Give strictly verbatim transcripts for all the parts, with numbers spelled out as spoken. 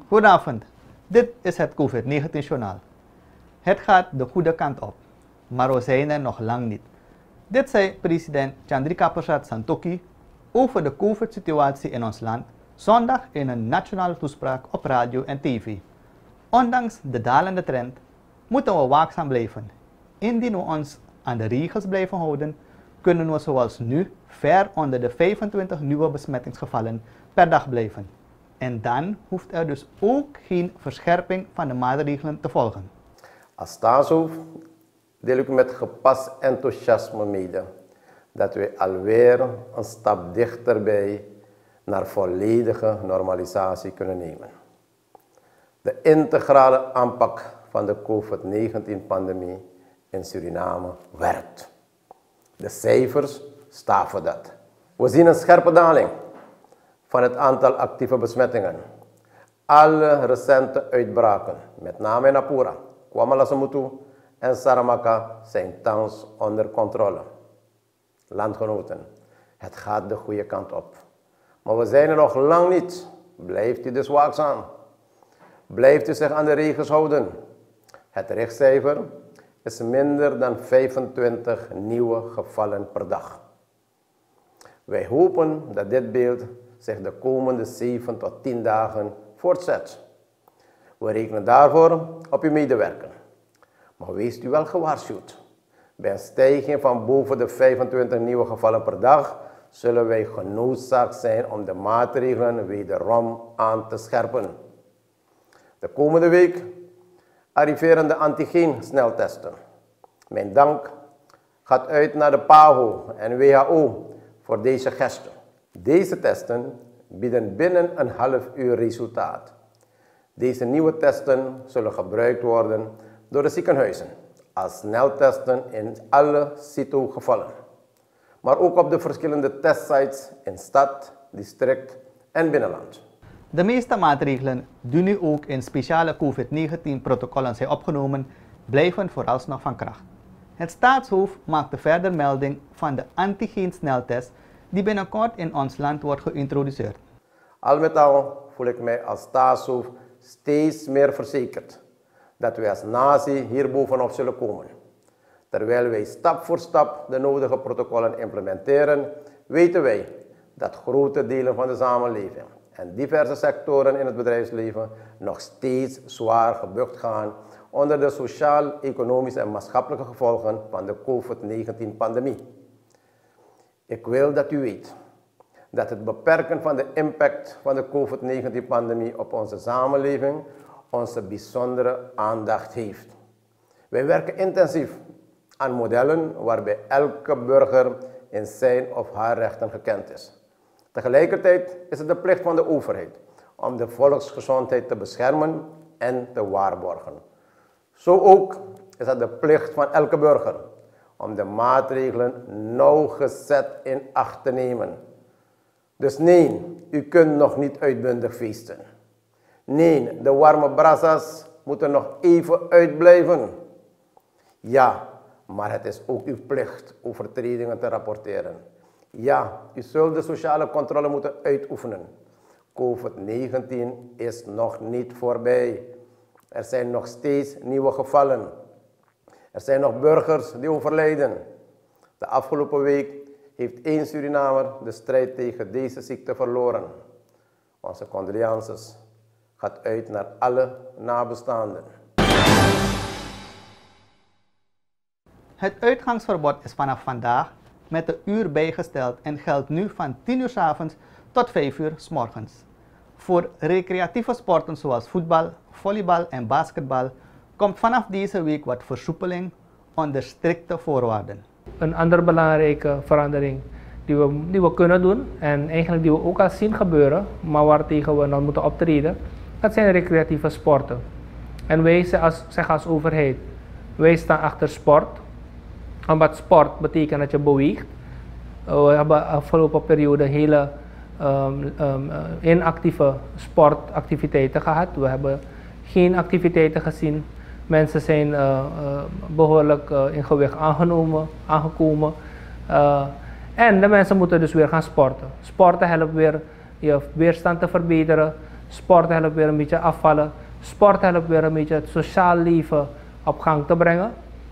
Goedenavond, dit is het COVID negentien Journaal. Het gaat de goede kant op, maar we zijn er nog lang niet. Dit zei president Chandrika Prasad Santokhi over de COVID-situatie in ons land zondag in een nationale toespraak op radio en tv. Ondanks de dalende trend moeten we waakzaam blijven. Indien we ons aan de regels blijven houden, kunnen we zoals nu ver onder de vijfentwintig nieuwe besmettingsgevallen per dag blijven. En dan hoeft er dus ook geen verscherping van de maatregelen te volgen. Als staatshoofd deel ik met gepast enthousiasme mede dat we alweer een stap dichterbij naar volledige normalisatie kunnen nemen. De integrale aanpak van de COVID negentien pandemie in Suriname werkt. De cijfers staan voor dat. We zien een scherpe daling van het aantal actieve besmettingen. Alle recente uitbraken, met name in Apura, Kwamalasemutu en Saramaka, zijn thans onder controle. Landgenoten, het gaat de goede kant op. Maar we zijn er nog lang niet. Blijft u dus waakzaam. Blijft u zich aan de regels houden. Het richtcijfer is minder dan vijfentwintig nieuwe gevallen per dag. Wij hopen dat dit beeld zich de komende zeven tot tien dagen voortzet. We rekenen daarvoor op uw medewerking. Maar wees u wel gewaarschuwd. Bij een stijging van boven de vijfentwintig nieuwe gevallen per dag zullen wij genoodzaakt zijn om de maatregelen wederom aan te scherpen. De komende week arriveren de antigeen-sneltesten. Mijn dank gaat uit naar de P A H O en W H O voor deze gesten. Deze testen bieden binnen een half uur resultaat. Deze nieuwe testen zullen gebruikt worden door de ziekenhuizen als sneltesten in alle CITO-gevallen. Maar ook op de verschillende testsites in stad, district en binnenland. De meeste maatregelen die nu ook in speciale COVID negentien protocollen zijn opgenomen, blijven vooralsnog van kracht. Het staatshoofd maakte verder melding van de antigeen-sneltest die binnenkort in ons land wordt geïntroduceerd. Al met al voel ik mij als staatshoofd steeds meer verzekerd dat wij als natie hier bovenop zullen komen. Terwijl wij stap voor stap de nodige protocollen implementeren, weten wij dat grote delen van de samenleving en diverse sectoren in het bedrijfsleven nog steeds zwaar gebukt gaan onder de sociaal-economische en maatschappelijke gevolgen van de COVID negentien pandemie. Ik wil dat u weet dat het beperken van de impact van de COVID negentien pandemie op onze samenleving onze bijzondere aandacht heeft. Wij werken intensief aan modellen waarbij elke burger in zijn of haar rechten gekend is. Tegelijkertijd is het de plicht van de overheid om de volksgezondheid te beschermen en te waarborgen. Zo ook is het de plicht van elke burger om de maatregelen nauwgezet in acht te nemen. Dus nee, u kunt nog niet uitbundig feesten. Nee, de warme brasas moeten nog even uitblijven. Ja, maar het is ook uw plicht overtredingen te rapporteren. Ja, u zult de sociale controle moeten uitoefenen. COVID negentien is nog niet voorbij. Er zijn nog steeds nieuwe gevallen. Er zijn nog burgers die overlijden. De afgelopen week heeft één Surinamer de strijd tegen deze ziekte verloren. Onze condolences gaat uit naar alle nabestaanden. Het uitgangsverbod is vanaf vandaag met een uur bijgesteld en geldt nu van tien uur 's avonds tot vijf uur 's morgens. Voor recreatieve sporten zoals voetbal, volleybal en basketbal komt vanaf deze week wat versoepeling onder strikte voorwaarden. Een andere belangrijke verandering die we, die we kunnen doen en eigenlijk die we ook al zien gebeuren, maar waartegen we nog moeten optreden, dat zijn recreatieve sporten. En wij zeggen als, zeggen als overheid, wij staan achter sport, omdat sport betekent dat je beweegt. We hebben de afgelopen periode hele um, um, inactieve sportactiviteiten gehad. We hebben geen activiteiten gezien. Mensen zijn uh, uh, behoorlijk uh, in gewicht aangenomen, aangekomen. Uh, en de mensen moeten dus weer gaan sporten. Sporten helpt weer je weerstand te verbeteren. Sport helpt weer een beetje afvallen. Sport helpt weer een beetje het sociaal leven op gang te brengen.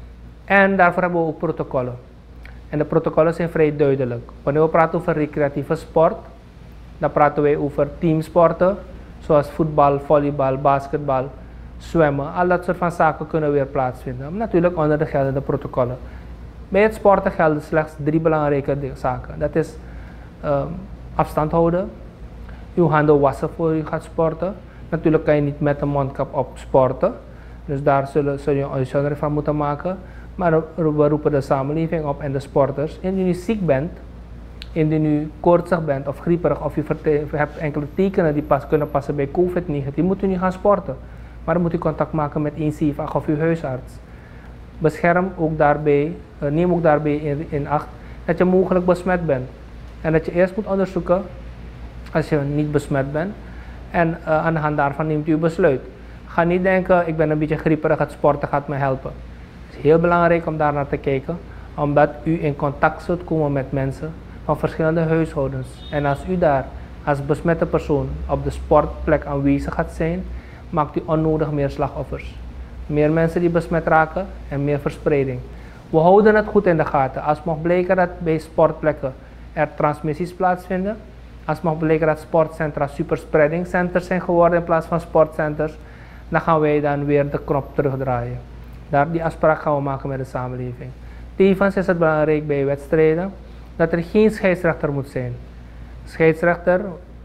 En daarvoor hebben we ook protocollen. En de protocollen zijn vrij duidelijk. Wanneer we praten over recreatieve sport, dan praten wij over teamsporten, zoals voetbal, volleybal, basketbal, zwemmen. Al dat soort van zaken kunnen weer plaatsvinden. Natuurlijk onder de geldende protocollen. Bij het sporten gelden slechts drie belangrijke zaken. Dat is um, afstand houden, uw handen wassen voor je gaat sporten. Natuurlijk kan je niet met een mondkap op sporten. Dus daar zullen, zul je een uitzondering van moeten maken. Maar we roepen de samenleving op en de sporters. Indien u ziek bent, indien u koortsig bent of grieperig of u hebt enkele tekenen die pas kunnen passen bij COVID negentien, moet u niet gaan sporten. Maar dan moet u contact maken met een zeven acht of uw huisarts. Bescherm ook daarbij, neem ook daarbij in, in acht dat je mogelijk besmet bent. En dat je eerst moet onderzoeken als je niet besmet bent. En uh, aan de hand daarvan neemt u uw besluit. Ga niet denken, ik ben een beetje grieperig, het sporten gaat me helpen. Het is heel belangrijk om daar naar te kijken, omdat u in contact zult komen met mensen van verschillende huishoudens. En als u daar als besmette persoon op de sportplek aanwezig gaat zijn, maakt u onnodig meer slachtoffers. Meer mensen die besmet raken en meer verspreiding. We houden het goed in de gaten. Als het mag blijken dat bij sportplekken er transmissies plaatsvinden, als het mag blijken dat sportcentra superspreadingcenters zijn geworden in plaats van sportcenters, dan gaan wij dan weer de knop terugdraaien. Daar, die afspraak gaan we maken met de samenleving. Tevens is het belangrijk bij wedstrijden dat er geen scheidsrechter moet zijn. Scheidsrechter,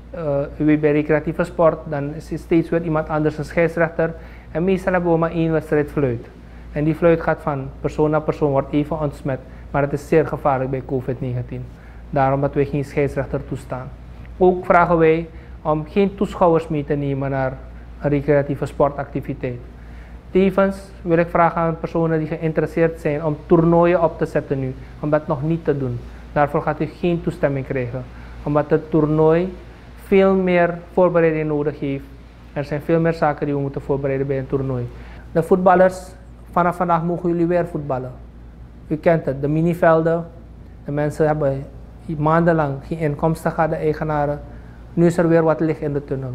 uh, bij recreatieve sport, dan is er steeds weer iemand anders een scheidsrechter. En meestal hebben we maar één wedstrijd fluit. En die fluit gaat van persoon naar persoon, wordt even ontsmet. Maar het is zeer gevaarlijk bij COVID negentien. Daarom dat wij geen scheidsrechter toestaan. Ook vragen wij om geen toeschouwers mee te nemen naar een recreatieve sportactiviteit. Tevens wil ik vragen aan personen die geïnteresseerd zijn om toernooien op te zetten nu, om dat nog niet te doen. Daarvoor gaat u geen toestemming krijgen, omdat het toernooi veel meer voorbereiding nodig heeft. Er zijn veel meer zaken die we moeten voorbereiden bij een toernooi. De voetballers, vanaf vandaag mogen jullie weer voetballen. U kent het, de minivelden. De mensen hebben maandenlang geen inkomsten gehad, de eigenaren. Nu is er weer wat licht in de tunnel.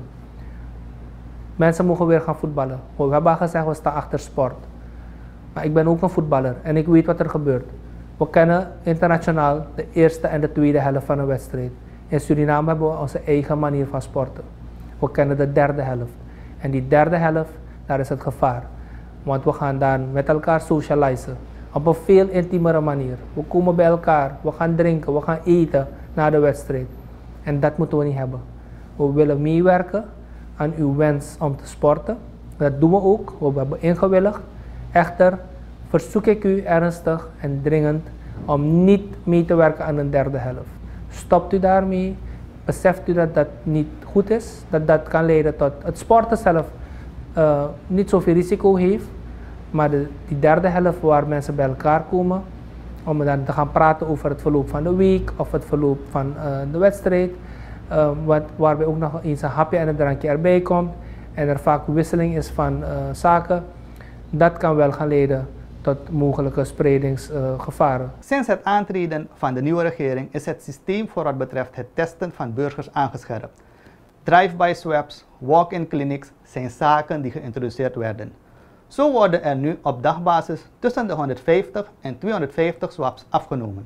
Mensen mogen weer gaan voetballen. We hebben al gezegd, we staan achter sport. Maar ik ben ook een voetballer en ik weet wat er gebeurt. We kennen internationaal de eerste en de tweede helft van een wedstrijd. In Suriname hebben we onze eigen manier van sporten. We kennen de derde helft. En die derde helft, daar is het gevaar. Want we gaan dan met elkaar socializen. Op een veel intiemere manier. We komen bij elkaar, we gaan drinken, we gaan eten na de wedstrijd. En dat moeten we niet hebben. We willen meewerken aan uw wens om te sporten. Dat doen we ook, we hebben ingewilligd. Echter verzoek ik u ernstig en dringend om niet mee te werken aan een derde helft. Stopt u daarmee, beseft u dat dat niet goed is, dat dat kan leiden tot het sporten zelf uh, niet zoveel risico heeft, maar de, die derde helft waar mensen bij elkaar komen om dan te gaan praten over het verloop van de week of het verloop van uh, de wedstrijd, uh, wat, waarbij ook nog eens een hapje en een drankje erbij komt en er vaak wisseling is van uh, zaken, dat kan wel gaan leiden tot mogelijke spreidingsgevaren. Uh, Sinds het aantreden van de nieuwe regering is het systeem voor wat betreft het testen van burgers aangescherpt. Drive-by swabs, walk-in clinics zijn zaken die geïntroduceerd werden. Zo worden er nu op dagbasis tussen de honderdvijftig en tweehonderdvijftig swabs afgenomen.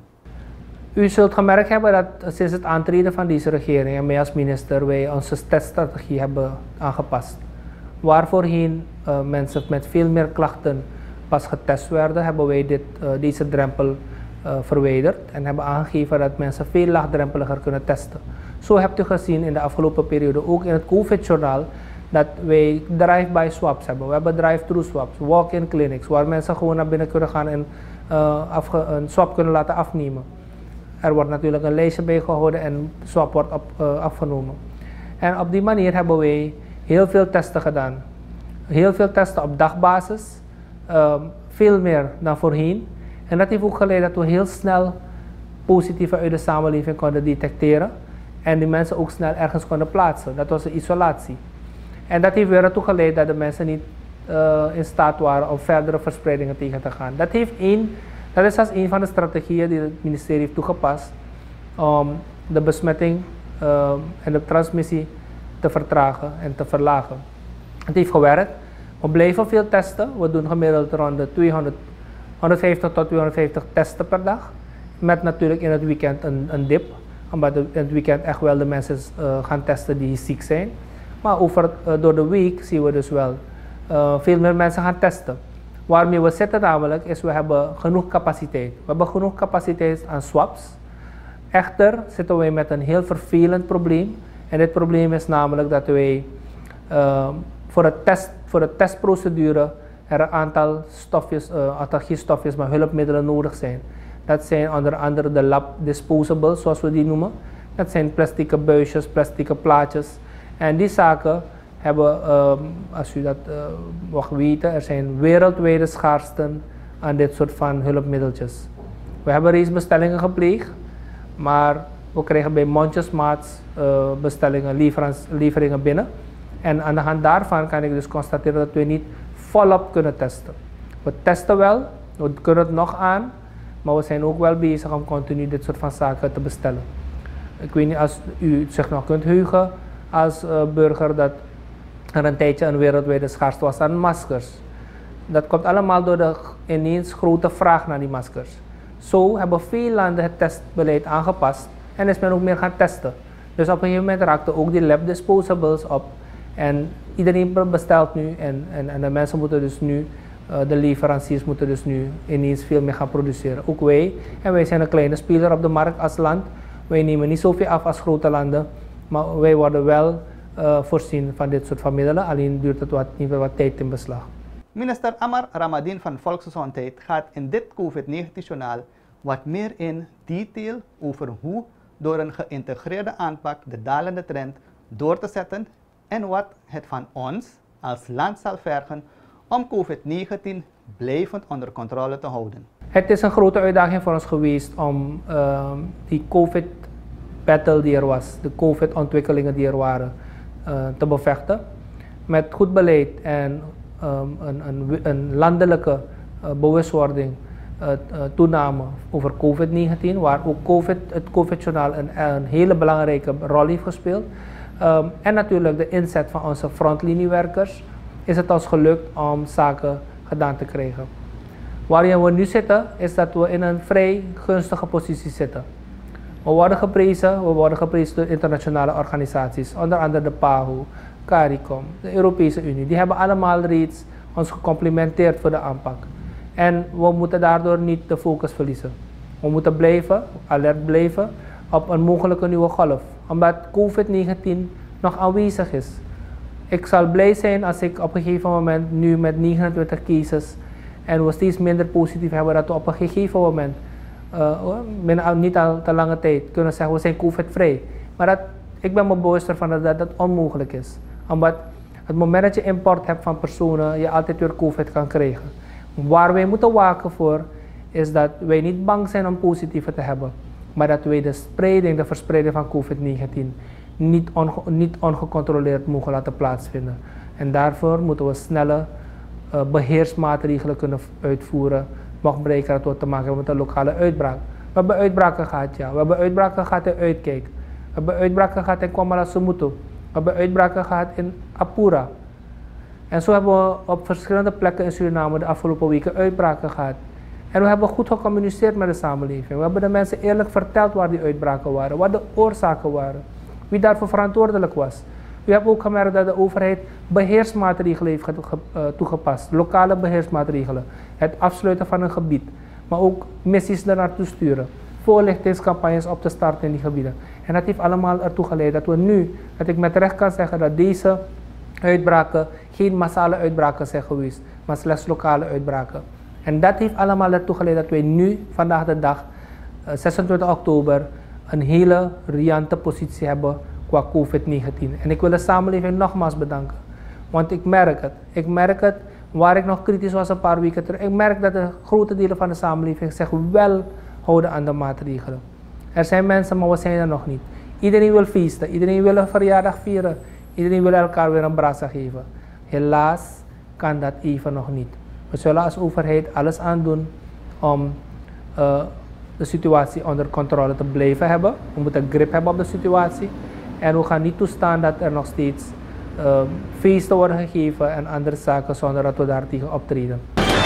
U zult gemerkt hebben dat sinds het aantreden van deze regering en mij als minister wij onze teststrategie hebben aangepast. Waar voorheen uh, mensen met veel meer klachten pas getest werden, hebben wij dit, uh, deze drempel uh, verwijderd en hebben aangegeven dat mensen veel laagdrempeliger kunnen testen. Zo hebt u gezien in de afgelopen periode, ook in het COVID Journaal, dat wij drive-by swaps hebben. We hebben drive-thru swaps, walk-in clinics, waar mensen gewoon naar binnen kunnen gaan en uh, afge, een swab kunnen laten afnemen. Er wordt natuurlijk een lijstje bijgehouden en de swab wordt op, uh, afgenomen. En op die manier hebben wij heel veel testen gedaan. Heel veel testen op dagbasis. Um, veel meer dan voorheen. En dat heeft ook geleid dat we heel snel positieve uit de samenleving konden detecteren. En die mensen ook snel ergens konden plaatsen. Dat was de isolatie. En dat heeft weer ertoe geleid dat de mensen niet uh, in staat waren om verdere verspreidingen tegen te gaan. Dat, heeft één, dat is als een van de strategieën die het ministerie heeft toegepast om de besmetting uh, en de transmissie te vertragen en te verlagen. Het heeft gewerkt. We blijven veel testen. We doen gemiddeld rond de tweehonderd, honderdvijftig tot tweehonderdvijftig testen per dag. Met natuurlijk in het weekend een, een dip. Omdat in het weekend echt wel de mensen uh, gaan testen die ziek zijn. Maar over, uh, door de week zien we dus wel uh, veel meer mensen gaan testen. Waarmee we zitten namelijk is, we hebben genoeg capaciteit. We hebben genoeg capaciteit aan swaps. Echter zitten wij met een heel vervelend probleem. En dit probleem is namelijk dat wij uh, voor, het test, voor de testprocedure er een aantal stofjes, uh, aantal gifstofjes met hulpmiddelen nodig zijn. Dat zijn onder andere de lab disposables, zoals we die noemen. Dat zijn plastic buisjes, plastic plaatjes. En die zaken hebben, uh, als u dat uh, mag weten, er zijn wereldwijde schaarsten aan dit soort van hulpmiddeltjes. We hebben reeds bestellingen gepleegd, maar we krijgen bij mondjesmaat uh, bestellingen, leveringen binnen. En aan de hand daarvan kan ik dus constateren dat we niet volop kunnen testen. We testen wel, we kunnen het nog aan, maar we zijn ook wel bezig om continu dit soort van zaken te bestellen. Ik weet niet als u zich nog kunt heugen als uh, burger dat er een tijdje een wereldwijde schaarste was aan maskers. Dat komt allemaal door de ineens grote vraag naar die maskers. Zo hebben veel landen het testbeleid aangepast en is men ook meer gaan testen. Dus op een gegeven moment raakten ook die lab disposables op. En iedereen bestelt nu en, en, en de mensen moeten dus nu, uh, de leveranciers moeten dus nu ineens veel meer gaan produceren. Ook wij. En wij zijn een kleine speler op de markt als land. Wij nemen niet zoveel af als grote landen, maar wij worden wel uh, voorzien van dit soort van middelen. Alleen duurt het wat, niet wat tijd in beslag. Minister Amar Ramadin van Volksgezondheid gaat in dit COVID negentien journaal wat meer in detail over hoe door een geïntegreerde aanpak de dalende trend door te zetten en wat het van ons als land zal vergen om COVID negentien blijvend onder controle te houden. Het is een grote uitdaging voor ons geweest om uh, die COVID-battle die er was, de COVID-ontwikkelingen die er waren, uh, te bevechten. Met goed beleid en um, een, een, een landelijke uh, bewustwording, uh, uh, toename over COVID negentien, waar ook COVID, het COVID-journaal een, een hele belangrijke rol heeft gespeeld. Um, en natuurlijk de inzet van onze frontliniewerkers, is het ons gelukt om zaken gedaan te krijgen. Waarin we nu zitten, is dat we in een vrij gunstige positie zitten. We worden geprezen, we worden geprezen door internationale organisaties, onder andere de P A H O, CARICOM, de Europese Unie. Die hebben allemaal reeds ons gecomplimenteerd voor de aanpak. En we moeten daardoor niet de focus verliezen. We moeten blijven, alert blijven op een mogelijke nieuwe golf, omdat COVID negentien nog aanwezig is. Ik zal blij zijn als ik op een gegeven moment nu met negenentwintig cases en we steeds minder positief hebben, dat we op een gegeven moment, uh, binnen niet al te lange tijd, kunnen zeggen we zijn COVID-vrij. Maar dat, ik ben me bewust ervan dat, dat dat onmogelijk is. Omdat het moment dat je import hebt van personen, je altijd weer COVID kan krijgen. Waar wij moeten waken voor, is dat wij niet bang zijn om positieve te hebben. Maar dat wij de spreiding, de verspreiding van COVID negentien niet, onge niet ongecontroleerd mogen laten plaatsvinden. En daarvoor moeten we snelle uh, beheersmaatregelen kunnen uitvoeren, mocht bereiken dat we te maken hebben met een lokale uitbraak. We hebben uitbraken gehad, ja. We hebben uitbraken gehad in Uitkijk. We hebben uitbraken gehad in Kwamalasumutu. We hebben uitbraken gehad in Apura. En zo hebben we op verschillende plekken in Suriname de afgelopen weken uitbraken gehad. En we hebben goed gecommuniceerd met de samenleving. We hebben de mensen eerlijk verteld waar die uitbraken waren, wat de oorzaken waren, wie daarvoor verantwoordelijk was. U hebt ook gemerkt dat de overheid beheersmaatregelen heeft toegepast, lokale beheersmaatregelen. Het afsluiten van een gebied, maar ook missies er naartoe sturen, voorlichtingscampagnes op te starten in die gebieden. En dat heeft allemaal ertoe geleid dat we nu, dat ik met recht kan zeggen dat deze uitbraken geen massale uitbraken zijn geweest, maar slechts lokale uitbraken. En dat heeft allemaal ertoe geleid dat wij nu, vandaag de dag, zesentwintig oktober, een hele riante positie hebben qua COVID negentien. En ik wil de samenleving nogmaals bedanken. Want ik merk het. Ik merk het waar ik nog kritisch was een paar weken terug. Ik merk dat de grote delen van de samenleving zich wel houden aan de maatregelen. Er zijn mensen, maar we zijn er nog niet. Iedereen wil feesten. Iedereen wil een verjaardag vieren. Iedereen wil elkaar weer een brasa geven. Helaas kan dat even nog niet. We zullen als overheid alles aandoen om uh, de situatie onder controle te blijven hebben. We moeten grip hebben op de situatie. En we gaan niet toestaan dat er nog steeds uh, feesten worden gegeven en andere zaken zonder dat we daar tegen optreden.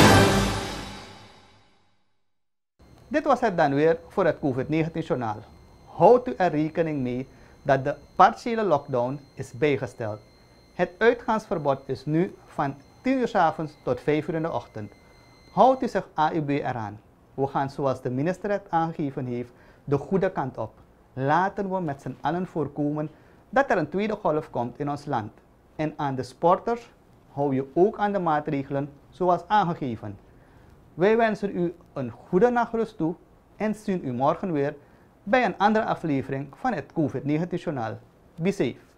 Dit was het dan weer voor het COVID negentien Journaal. Houdt u er rekening mee dat de partiële lockdown is bijgesteld. Het uitgaansverbod is nu van tien uur 's avonds tot vijf uur in de ochtend. Houdt u zich A U B eraan. We gaan, zoals de minister het aangegeven heeft, de goede kant op. Laten we met z'n allen voorkomen dat er een tweede golf komt in ons land. En aan de sporters hou je ook aan de maatregelen zoals aangegeven. Wij wensen u een goede nachtrust toe en zien u morgen weer bij een andere aflevering van het COVID negentien Journaal. Be safe.